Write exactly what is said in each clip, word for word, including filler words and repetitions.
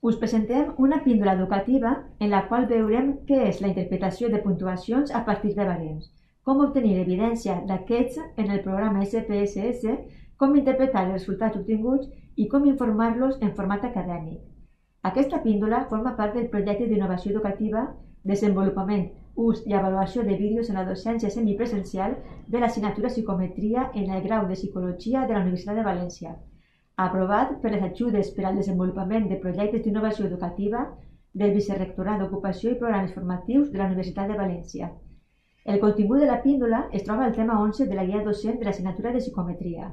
Us presentem una píndola educativa en la qual veurem què és la interpretació de puntuacions a partir de barems, com obtenir evidència d'aquests en el programa S P S S, com interpretar els resultats obtinguts i com informar-los en format acadèmic. Aquesta píndola forma part del projecte d'innovació educativa, desenvolupament, ús i avaluació de vídeos en la docència semipresencial de l'assignatura Psicometria en el grau de Psicologia de la Universitat de València, aprovat per les ajudes per al desenvolupament de projectes d'innovació educativa del Vicerrectorat d'Ocupació i Programes Formatius de la Universitat de València. El contingut de la píndola es troba al tema onze de la guia docent de l'assignatura de Psicometria.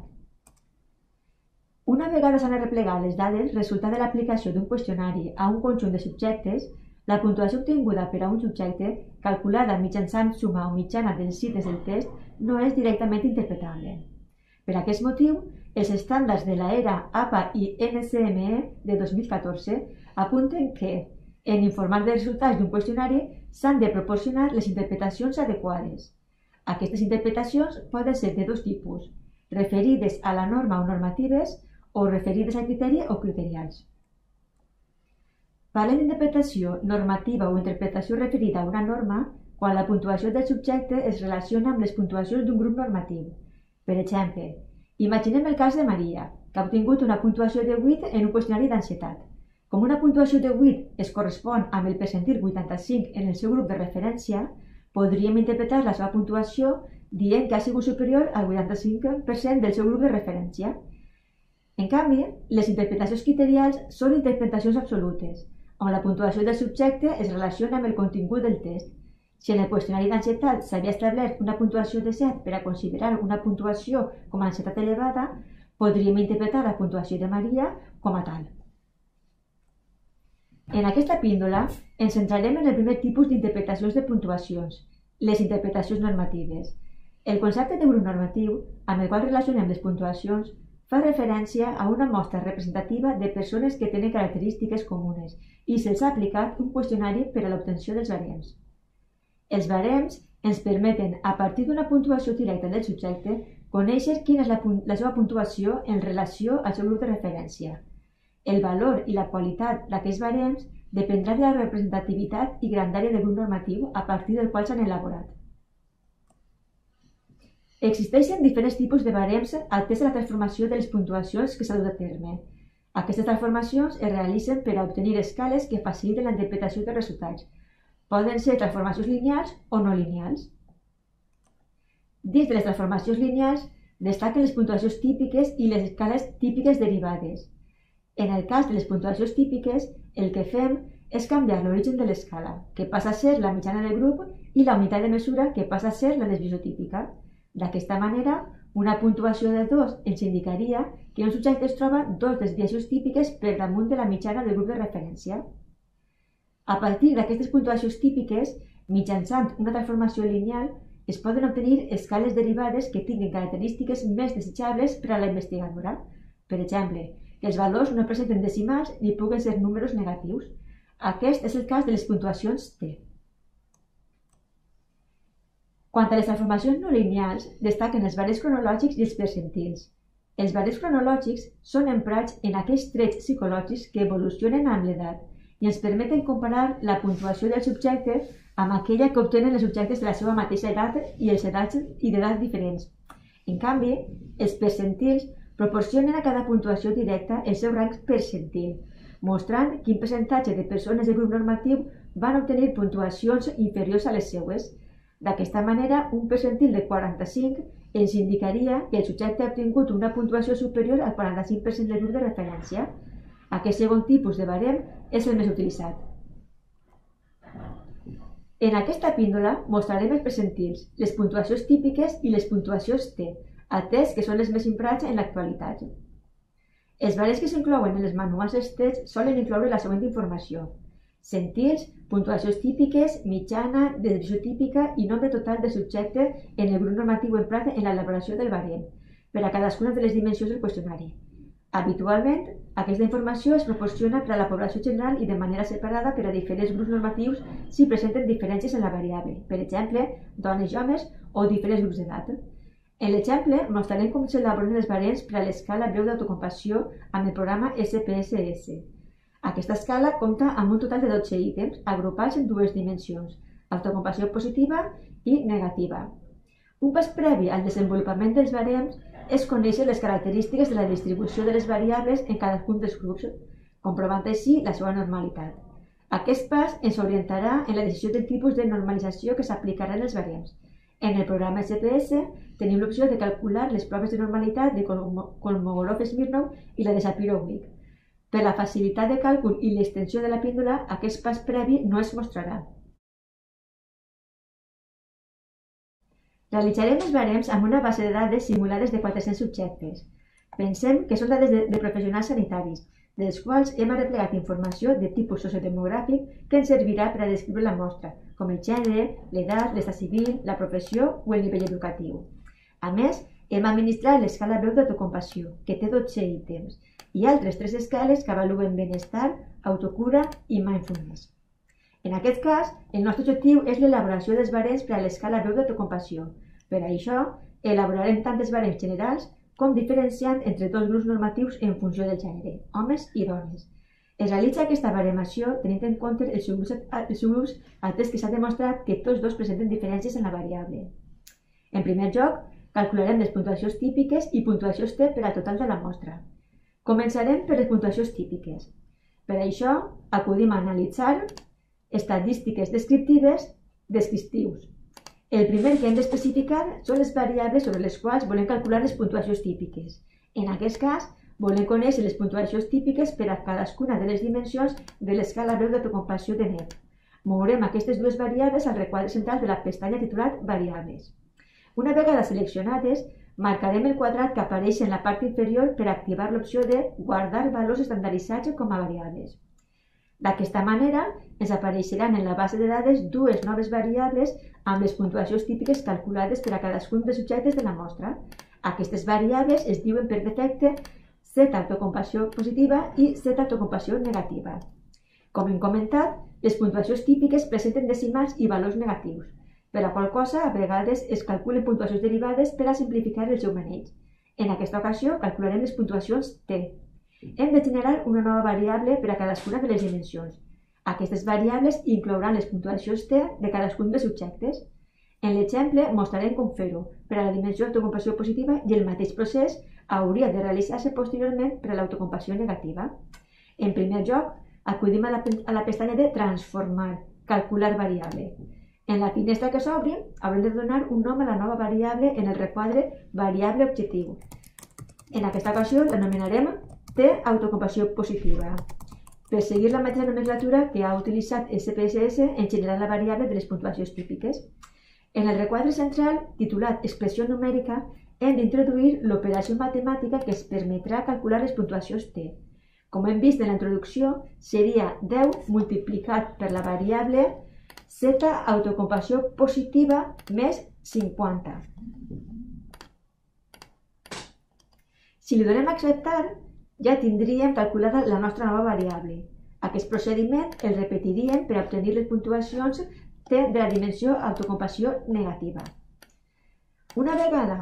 Una vegada s'han arreplegat les dades resultat de l'aplicació d'un qüestionari a un conjunt de subjectes, la puntuació obtinguda per a un subjecte, calculada mitjançant suma o mitjana dels cites del test, no és directament interpretable. Per aquest motiu, els estàndards de l'ERA, A P A i N C M E de dos mil catorze apunten que, en informar dels resultats d'un qüestionari, s'han de proporcionar les interpretacions adequades. Aquestes interpretacions poden ser de dos tipus, referides a la norma o normatives o referides a criteri o criterials. Parlem d'interpretació normativa o interpretació referida a una norma quan la puntuació del subjecte es relaciona amb les puntuacions d'un grup normatiu. Per exemple, imaginem el cas de Maria, que ha obtingut una puntuació de vuit en un qüestionari d'ansietat. Com una puntuació de vuit es correspon amb el percentil vuitanta-cinc en el seu grup de referència, podríem interpretar la seva puntuació dient que ha sigut superior al vuitanta-cinc per cent del seu grup de referència. En canvi, les interpretacions criterials són interpretacions absolutes, on la puntuació del subjecte es relaciona amb el contingut del test. Si en el qüestionari d'ansietat s'havia establert una puntuació de set per a considerar una puntuació com a ansietat elevada, podríem interpretar la puntuació de Maria com a tal. En aquesta píndola ens centrarem en el primer tipus d'interpretacions de puntuacions, les interpretacions normatives. El concepte de grup normatiu, amb el qual relacionem les puntuacions, fa referència a una mostra representativa de persones que tenen característiques comunes i se'ls ha aplicat un qüestionari per a l'obtenció dels barems. Els barems ens permeten, a partir d'una puntuació directa del subjecte, conèixer quina és la, la seva puntuació en relació al seu grup de referència. El valor i la qualitat d'aquests barems dependrà de la representativitat i grandària del grup normatiu a partir del qual s'han elaborat. Existeixen diferents tipus de barems atès a la transformació de les puntuacions que s'ha dut a terme. Aquestes transformacions es realitzen per a obtenir escales que faciliten la interpretació dels resultats. Poden ser transformacions lineals o no lineals. Dins de les transformacions lineals destaquen les puntuacions típiques i les escales típiques derivades. En el cas de les puntuacions típiques, el que fem és canviar l'origen de l'escala, que passa a ser la mitjana del grup, i la unitat de mesura, que passa a ser la desviació típica. D'aquesta manera, una puntuació de dos ens indicaria que un subjecte es troba dues desviacions típiques per damunt de la mitjana del grup de referència. A partir d'aquestes puntuacions típiques, mitjançant una transformació lineal, es poden obtenir escales derivades que tinguin característiques més desitjables per a la investigadora. Per exemple, que els valors no presenten decimals ni puguen ser números negatius. Aquest és el cas de les puntuacions T. Quant a les transformacions no lineals, destaquen els barems cronològics i els percentils. Els barems cronològics són emprats en aquells trets psicològics que evolucionen amb l'edat i ens permeten comparar la puntuació del subjecte amb aquella que obtenen els subjectes de la seva mateixa edat i els edats i d'edat diferents. En canvi, els percentils proporcionen a cada puntuació directa el seu rang percentil, mostrant quin percentatge de persones del grup normatiu van obtenir puntuacions inferiors a les seues. D'aquesta manera, un percentil de quaranta-cinc ens indicaria que el subjecte ha obtingut una puntuació superior al quaranta-cinc per cent del grup de referència. Aquest segon tipus de barem és el més utilitzat. En aquesta píndola mostrarem els percentils, les puntuacions típiques i les puntuacions T, atès que són les més emprats en l'actualitat. Els barems que s'inclouen en els manuals dels tests solen incloure la següent informació: centils, puntuacions típiques, mitjana, desviació típica i nombre total de subjecte en el grup normatiu emprat en l'elaboració del barem, per a cadascuna de les dimensions del qüestionari. Habitualment, aquesta informació es proporciona per a la població general i de manera separada per a diferents grups normatius si presenten diferències en la variable, per exemple, dones i homes o diferents grups d'edat. En l'exemple, mostrarem com s'elaboren els barems per a l'escala breu d'autocompassió amb el programa S P S S. Aquesta escala compta amb un total de dotze ítems agrupats en dues dimensions, autocompassió positiva i negativa. Un pas previ al desenvolupament dels barems és conèixer les característiques de la distribució de les variables en cadascun dels grups, comprovant així la seva normalitat. Aquest pas ens orientarà en la decisió del tipus de normalització que s'aplicarà en els barems. En el programa G P S tenim l'opció de calcular les proves de normalitat de Kolmogorov-Smirnov i la de Shapiro-Wilk. Per la facilitat de càlcul i l'extensió de la píndola, aquest pas previ no es mostrarà. Realitzarem els barems amb una base de dades simulades de quatre-cents subjectes. Pensem que són dades de, de professionals sanitaris, dels quals hem arreplegat informació de tipus sociodemogràfic que ens servirà per a descriure la mostra, com el gènere, l'edat, l'estat civil, la professió o el nivell educatiu. A més, hem administrat l'escala breu d'autocompassió, que té dotze ítems, i altres tres escales que avaluen benestar, autocura i mindfulness. En aquest cas, el nostre objectiu és l'elaboració dels barems per a l'escala breu d'autocompassió. Per això, elaborarem tant els barems generals com diferenciant entre dos grups normatius en funció del gènere, homes i dones. Es realitza aquesta baremació tenint en compte els subgrups atès que s'ha demostrat que tots dos presenten diferències en la variable. En primer lloc, calcularem les puntuacions típiques i puntuacions T per al total de la mostra. Començarem per les puntuacions típiques. Per això, acudim a analitzar estadístiques descriptives descriptius. El primer que hem d'especificar són les variables sobre les quals volem calcular les puntuacions típiques. En aquest cas, volem conèixer les puntuacions típiques per a cadascuna de les dimensions de l'escala breu d'autocompassió de N E P. Mourem aquestes dues variables al requadre central de la pestanya titulat Variables. Una vegada seleccionades, marcarem el quadrat que apareix en la part inferior per activar l'opció de guardar valors estandarditzats com a variables. D'aquesta manera, ens apareixeran en la base de dades dues noves variables amb les puntuacions típiques calculades per a cadascun dels subjectes de la mostra. Aquestes variables es diuen per defecte Z autocompassió positiva i Z autocompassió negativa. Com hem comentat, les puntuacions típiques presenten decimals i valors negatius, per la qual cosa a vegades es calculen puntuacions derivades per a simplificar el seu maneig. En aquesta ocasió calcularem les puntuacions T. Hem de generar una nova variable per a cadascuna de les dimensions. Aquestes variables inclouran les puntuacions T de cadascun dels subjectes. En l'exemple mostrarem com fer-ho per a la dimensió d'autocompassió positiva i el mateix procés hauria de realitzar-se posteriorment per a l'autocompassió negativa. En primer lloc, acudim a la, a la pestanya de Transformar, calcular variable. En la finestra que s'obri, haurem de donar un nom a la nova variable en el requadre Variable objectiu. En aquesta ocasió l'anomenarem T autocompassió positiva, per seguir la mateixa nomenclatura que ha utilitzat el C P S S en generar la variable de les puntuacions típiques. En el requadre central, titulat Expressió numèrica, hem d'introduir l'operació matemàtica que es permetrà calcular les puntuacions T. Com hem vist en la introducció, seria deu multiplicat per la variable Z autocompassió positiva més cinquanta. Si li donem a acceptar, ja tindríem calculada la nostra nova variable. Aquest procediment el repetiríem per obtenir les puntuacions T de la dimensió autocompassió negativa. Una vegada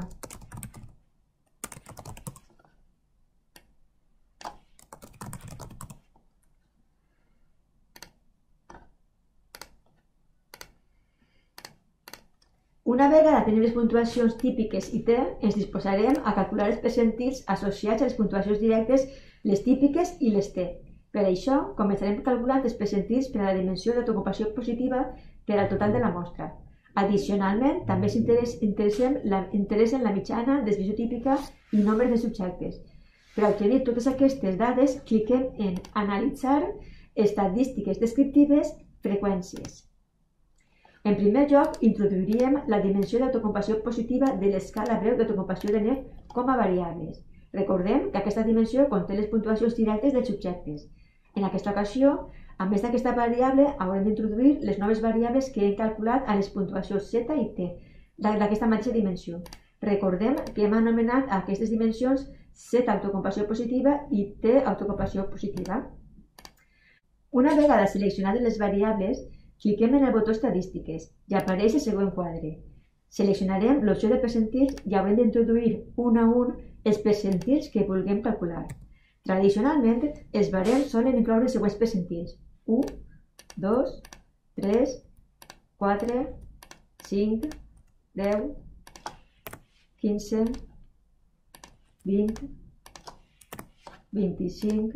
Una vegada tenim les puntuacions típiques i T, ens disposarem a calcular els percentils associats a les puntuacions directes, les típiques i les T. Per això, començarem calculant els percentils per a la dimensió d'autocompassió positiva per al total de la mostra. Addicionalment, també s'interessen la, la mitjana, desviació típica i nombre de subjectes. Per a obtenir totes aquestes dades, cliquem en Analitzar, Estadístiques descriptives, Freqüències. En primer lloc, introduiríem la dimensió d'autocompassió positiva de l'escala breu d'autocompassió de N E P com a variables. Recordem que aquesta dimensió conté les puntuacions directes dels subjectes. En aquesta ocasió, a més d'aquesta variable, haurem d'introduir les noves variables que hem calculat a les puntuacions Z i T d'aquesta mateixa dimensió. Recordem que hem anomenat a aquestes dimensions Z autocompassió positiva i T autocompassió positiva. Una vegada seleccionades les variables, cliquem en el botó Estadístiques i apareix el següent quadre. Seleccionarem l'opció de percentils i haurem d'introduir un a un els percentils que vulguem calcular. Tradicionalment, els barems solen incloure els següents percentils: u, dos, tres, quatre, cinc, deu, quinze, vint, vint-i-cinc,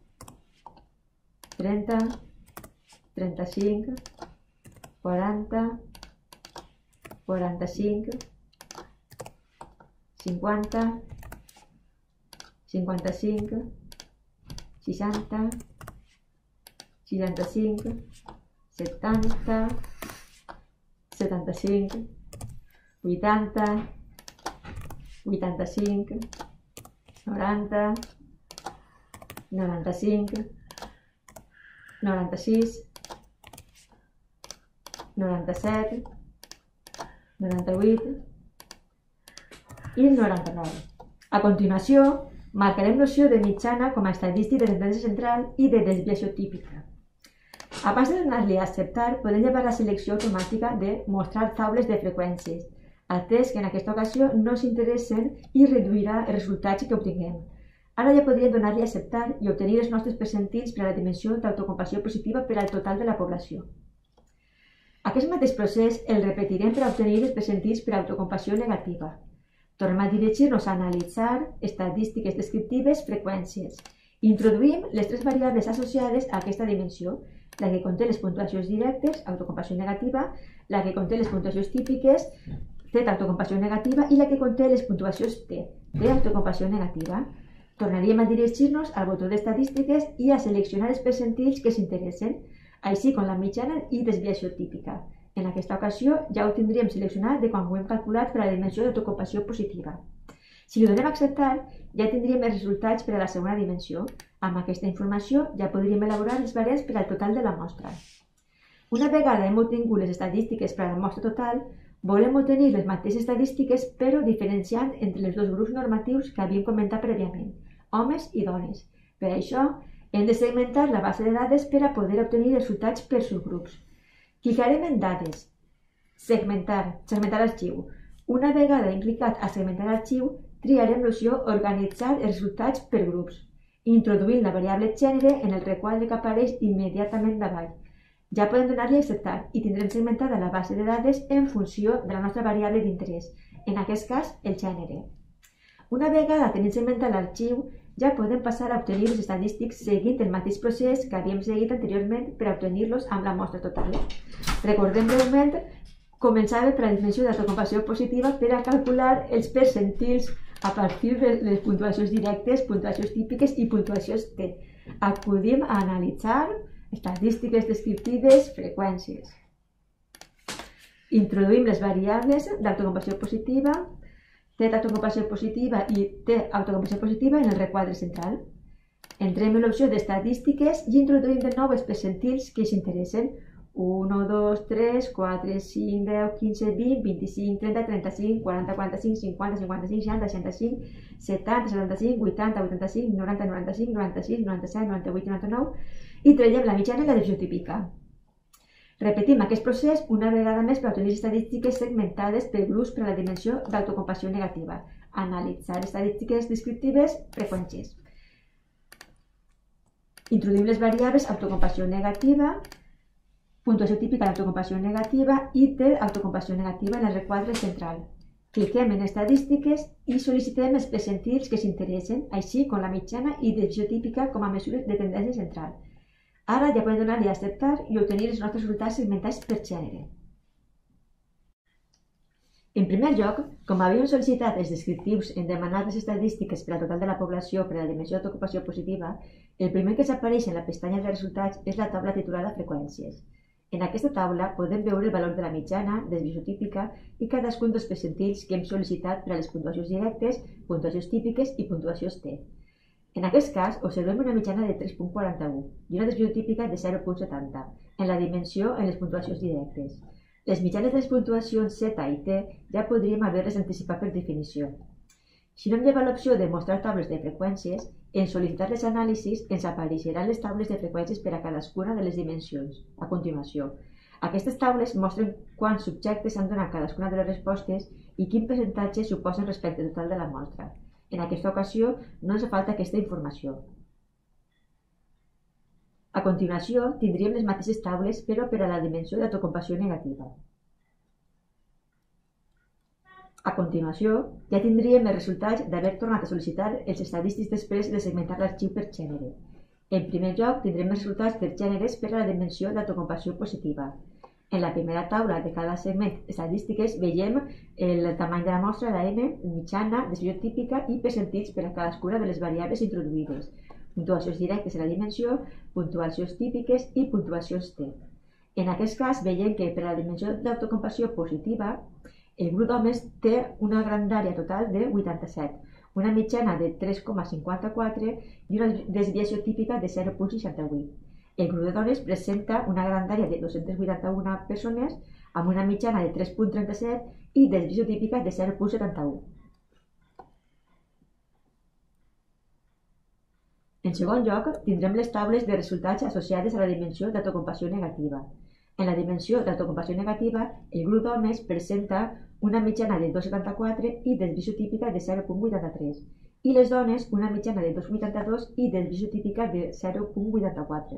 trenta, trenta-cinc, quaranta, quaranta-cinc, cinquanta, cinquanta-cinc, seixanta, seixanta-cinc, setanta, setanta-cinc, vuitanta, vuitanta-cinc, noranta, noranta-cinc, noranta-sis, noranta-set, noranta-vuit i noranta-nou. A continuació, marcarem noció de mitjana com a estadístic de tendència central i de desviació típica. Abans de donar-li a acceptar, podem llevar la selecció automàtica de mostrar taules de freqüències, atès que en aquesta ocasió no s'interessen i reduirà els resultats que obtinguem. Ara ja podríem donar-li a acceptar i obtenir els nostres percentils per a la dimensió d'autocompassió positiva per al total de la població. Aquest mateix procés el repetirem per a obtenir els percentils per a autocompassió negativa. Tornem a dirigir-nos a analitzar estadístiques descriptives, freqüències. Introduïm les tres variables associades a aquesta dimensió, la que conté les puntuacions directes, autocompassió negativa, la que conté les puntuacions típiques, Z, autocompassió negativa, i la que conté les puntuacions T, T, autocompassió negativa. Tornaríem a dirigir-nos al botó d'estadístiques i a seleccionar els percentils que s'interessen, així com la mitjana i desviació típica. En aquesta ocasió ja ho tindríem seleccionat de quan ho hem calculat per a la dimensió d'autocompassió positiva. Si li donem a acceptar, ja tindríem els resultats per a la segona dimensió. Amb aquesta informació ja podríem elaborar els barems per al total de la mostra. Una vegada hem obtingut les estadístiques per a la mostra total, volem obtenir les mateixes estadístiques però diferenciant entre els dos grups normatius que havíem comentat prèviament, homes i dones. Per això, hem de segmentar la base de dades per a poder obtenir els resultats per subgrups. Clicarem en Dades, Segmentar, segmentar arxiu. Una vegada hem clicat a segmentar arxiu, triarem l'opció Organitzar els resultats per grups, introduint la variable gènere en el requadre que apareix immediatament davall. Ja podem donar-li a acceptar i tindrem segmentada la base de dades en funció de la nostra variable d'interès, en aquest cas el gènere. Una vegada tenim segmentat l'arxiu, ja podem passar a obtenir els estadístics seguint el mateix procés que havíem seguit anteriorment per a obtenir-los amb la mostra total. Recordem breument, començava per la dimensió d'autocompassió positiva per a calcular els percentils a partir de les puntuacions directes, puntuacions típiques i puntuacions T. Acudim a analitzar estadístiques descriptives, freqüències. Introduïm les variables d'autocompassió positiva, Z autocompassió positiva i T autocompassió positiva en el requadre central. Entrem en l'opció d'estadístiques i introduïm de nou els percentils que ens interessen. u, dos, tres, quatre, cinc, deu, quinze, vint, vint-i-cinc, trenta, trenta-cinc, quaranta, quaranta-cinc, cinquanta, cinquanta-cinc, seixanta, seixanta-cinc, setanta, setanta-cinc, vuitanta, vuitanta-cinc, noranta, noranta-cinc, noranta-sis, noranta-set, noranta-vuit i noranta-nou i traiem la mitjana i la desviació típica. Repetim aquest procés una vegada més per obtenir estadístiques segmentades per grups per a la dimensió d'autocompassió negativa. Analitzar estadístiques descriptives, freqüències. Introduïm les variables autocompassió negativa, puntuació típica d'autocompassió negativa i T autocompassió negativa en el requadre central. Cliquem en estadístiques i sol·licitem els percentils que s'interessen, així com la mitjana i desviació típica com a mesures de tendència central. Ara ja podem donar-li a acceptar i obtenir els nostres resultats segmentats per gènere. En primer lloc, com havíem sol·licitat els descriptius en demanar les estadístiques per al total de la població per a la dimensió d'autocompassió positiva, el primer que s'apareix en la pestanya de resultats és la taula titulada Freqüències. En aquesta taula podem veure el valor de la mitjana, desviació típica i cadascun dels percentils que hem sol·licitat per a les puntuacions directes, puntuacions típiques i puntuacions T. En aquest cas, observem una mitjana de tres coma quaranta-u i una desviació típica de zero coma setanta en la dimensió en les puntuacions directes. Les mitjanes de les puntuacions Z i T ja podríem haver-les anticipat per definició. Si no hem llevat l'opció de mostrar taules de freqüències, en sol·licitar les anàlisis ens apareixeran les taules de freqüències per a cadascuna de les dimensions, a continuació. Aquestes taules mostren quants subjectes han donat cadascuna de les respostes i quin percentatge suposen respecte total de la mostra. En aquesta ocasió no ens falta aquesta informació. A continuació, tindríem les mateixes taules, però per a la dimensió d'autocompassió negativa. A continuació, ja tindríem els resultats d'haver tornat a sol·licitar els estadístics després de segmentar l'arxiu per gènere. En primer lloc, tindrem els resultats per gèneres per a la dimensió d'autocompassió positiva. En la primera taula de cada segment estadístiques veiem el tamany de la mostra, la N, mitjana, desviació típica i percentils per a cadascuna de les variables introduïdes, puntuacions directes en la dimensió, puntuacions típiques i puntuacions T. En aquest cas veiem que per a la dimensió d'autocompassió positiva el grup d'homes té una grandària total de vuitanta-set, una mitjana de tres coma cinquanta-quatre i una desviació típica de zero coma seixanta-vuit. El grup de dones presenta una grandària de dos-cents vuitanta-una persones amb una mitjana de tres coma trenta-set i desviació típica de zero coma setanta-u. En segon lloc, tindrem les taules de resultats associades a la dimensió d'autocompassió negativa. En la dimensió d'autocompassió negativa, el grup d'homes presenta una mitjana de dos coma setanta-quatre i desviació típica de zero coma vuitanta-tres i les dones una mitjana de dos coma vuitanta-dos i desviació típica de zero coma vuitanta-quatre.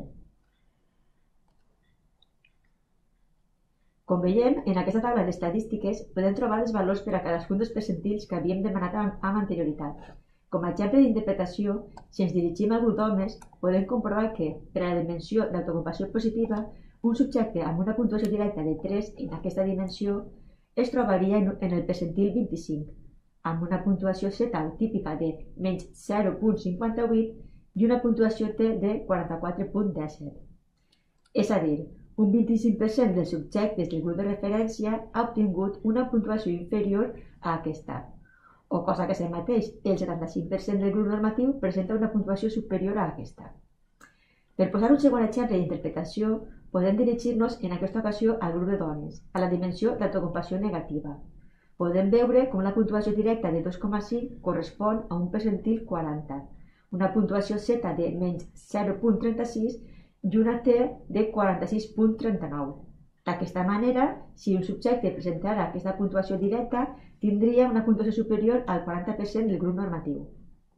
Com veiem, en aquesta taula d'estadístiques podem trobar els valors per a cadascun dels percentils que havíem demanat amb anterioritat. Com a exemple d'interpretació, si ens dirigim al grup d'homes, podem comprovar que, per a la dimensió d'autocompassió positiva, un subjecte amb una puntuació directa de tres en aquesta dimensió es trobaria en el percentil vint-i-cinc, amb una puntuació Z típica de menys zero coma cinquanta-vuit i una puntuació T de quaranta-quatre coma disset. És a dir, un vint-i-cinc per cent dels subjectes del grup de referència ha obtingut una puntuació inferior a aquesta. O cosa que és el mateix, el setanta-cinc per cent del grup normatiu presenta una puntuació superior a aquesta. Per posar un segon exemple d'interpretació, podem dirigir-nos en aquesta ocasió al grup de dones, a la dimensió d'autocompassió negativa. Podem veure com la puntuació directa de dos coma cinc correspon a un percentil quaranta, una puntuació Z de menys zero coma trenta-sis i una T de quaranta-sis coma trenta-nou. D'aquesta manera, si un subjecte presentara aquesta puntuació directa, tindria una puntuació superior al quaranta per cent del grup normatiu.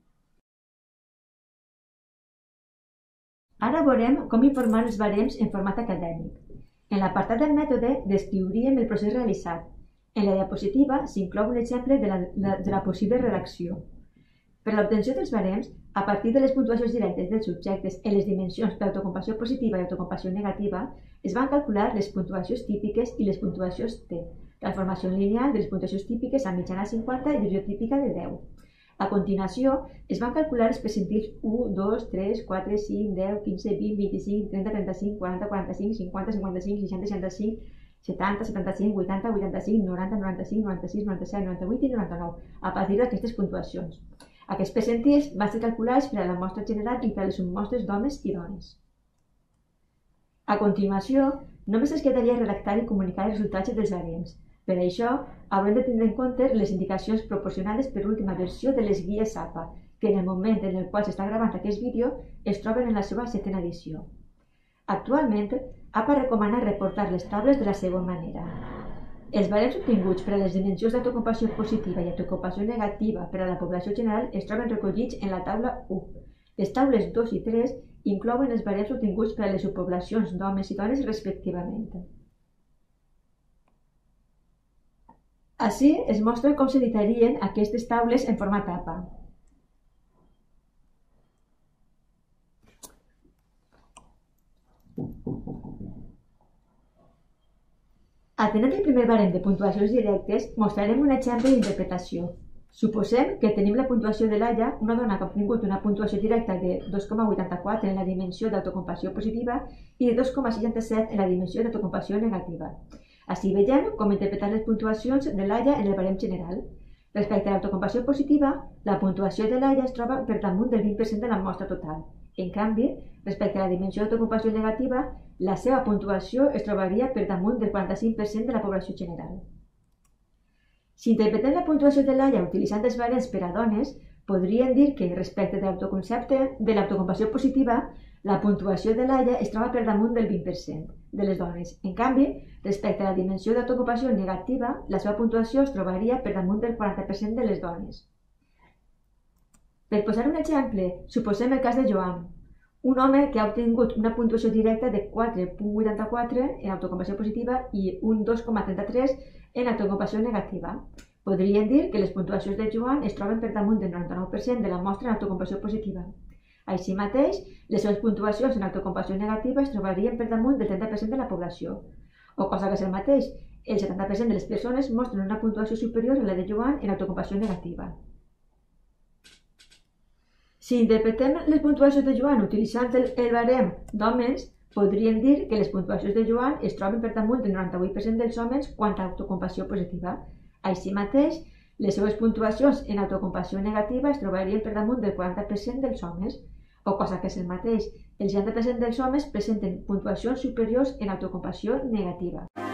Ara veurem com informar els barems en format acadèmic. En l'apartat del mètode descriuríem el procés realitzat. En la diapositiva s'inclou un exemple de la, de la possible redacció. Per a l'obtenció dels barems, a partir de les puntuacions directes dels subjectes en les dimensions d'autocompassió positiva i autocompassió negativa, es van calcular les puntuacions típiques i les puntuacions T, transformació lineal de les puntuacions típiques a mitjana cinquanta i divisió típica de deu. A continuació, es van calcular els percentils u, dos, tres, quatre, cinc, deu, quinze, vint, vint-i-cinc, trenta, trenta-cinc, quaranta, quaranta-cinc, cinquanta, cinquanta-cinc, seixanta, seixanta-cinc, setanta, setanta-cinc, vuitanta, vuitanta-cinc, noranta, noranta-cinc, noranta-sis, noranta-set, noranta-vuit i noranta-nou, a partir d'aquestes puntuacions. Aquests percentils van ser calculats per a la mostra general i per a les submostres d'homes i dones. A continuació, només ens quedaria redactar i comunicar els resultats dels barems. Per això, haurem de tenir en compte les indicacions proporcionades per l'última versió de les guies A P A, que en el moment en el qual s'està gravant aquest vídeo es troben en la seva setena edició. Actualment, A P A recomana reportar les taules de la següent manera. Els barems obtinguts per a les dimensions d'autocompassió positiva i autocompassió negativa per a la població general es troben recollits en la taula u. Les taules dos i tres inclouen els barems obtinguts per a les subpoblacions d'homes i dones respectivament. Així es mostra com s'editarien aquestes taules en format A P A. Atenent el primer barem de puntuacions directes, mostrarem un exemple d'interpretació. Suposem que tenim la puntuació de Laia, una dona que ha obtingut una puntuació directa de dos coma vuitanta-quatre en la dimensió d'autocompassió positiva i de dos coma seixanta-set en la dimensió d'autocompassió negativa. Així veiem com interpretar les puntuacions de Laia en el barem general. Respecte a l'autocompassió positiva, la puntuació de Laia es troba per damunt del vint per cent de la mostra total. En canvi, respecte a la dimensió d'autocompassió negativa, la seva puntuació es trobaria per damunt del quaranta-cinc per cent de la població general. Si interpretem la puntuació de Laia utilitzant els barems per a dones, podríem dir que, respecte de l'autoconcepte de l'autocompassió positiva, la puntuació de Laia es troba per damunt del vint per cent de les dones. En canvi, respecte a la dimensió d'autocompassió negativa, la seva puntuació es trobaria per damunt del quaranta per cent de les dones. Per posar un exemple, suposem el cas de Joan, un home que ha obtingut una puntuació directa de quatre coma vuitanta-quatre en autocompassió positiva i un dos coma trenta-tres en autocompassió negativa. Podríem dir que les puntuacions de Joan es troben per damunt del noranta-nou per cent de la mostra en autocompassió positiva. Així mateix, les seves puntuacions en autocompassió negativa es trobarien per damunt del trenta per cent de la població. O cosa que és el mateix, el setanta per cent de les persones mostren una puntuació superior a la de Joan en autocompassió negativa. Si interpretem les puntuacions de Joan utilitzant el, el barem d'hòmens, podríem dir que les puntuacions de Joan es troben per damunt del noranta-vuit per cent dels hòmens quant a autocompassió positiva. Així mateix, les seves puntuacions en autocompassió negativa es trobarien per damunt del quaranta per cent dels homes, o cosa que és el mateix, el seixanta per cent dels homes presenten puntuacions superiors en autocompassió negativa.